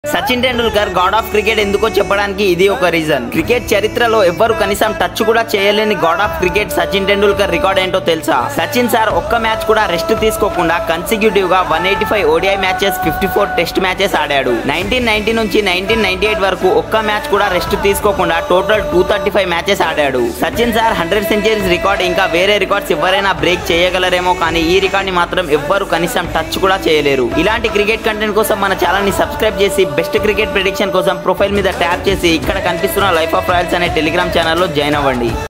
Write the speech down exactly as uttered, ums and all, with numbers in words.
Sachin Tendulkar god of cricket ఎందుకో చెప్పడానికి ఇది ఒక రీజన్. క్రికెట్ చరిత్రలో ఎవ్వరు కనీసం టచ్ కూడా చేయలేని god of cricket Sachin Tendulkar record ఏంటో తెలుసా? సచిన్ సార్ ఒక్క మ్యాచ్ కూడా రెస్ట్ తీసుకోకుండా కన్సిక్యూటివ్ గా one eighty five ODI matches, fifty four test matches ఆడాడు. నైన్టీన్ నైన్టీ నుంచి నైన్టీన్ నైన్టీ ఎయిట్ వరకు ఒక్క మ్యాచ్ కూడా రెస్ట్ తీసుకోకుండా total two thirty five matches ఆడాడు. Sachin sir hundred centuries record ఇంకా వేరే రికార్డ్స్ ఎవరైనా బ్రేక్ చేయగలరేమో, కానీ ఈ రికార్డ్ ని మాత్రం ఎవ్వరు కనీసం టచ్ కూడా చేయలేరు. ఇలాంటి క్రికెట్ కంటెంట్ కోసం మన ఛానల్ ని సబ్స్క్రైబ్ చేసి బెస్ట్ క్రికెట్ ప్రెడిక్షన్ కోసం ప్రొఫైల్ మీద ట్యాప్ చేసి ఇక్కడ కనిపిస్తున్న లైఫ్ ఆఫ్ రాయల్స్ అనే టెలిగ్రామ్ ఛానల్లో జాయిన్ అవ్వండి.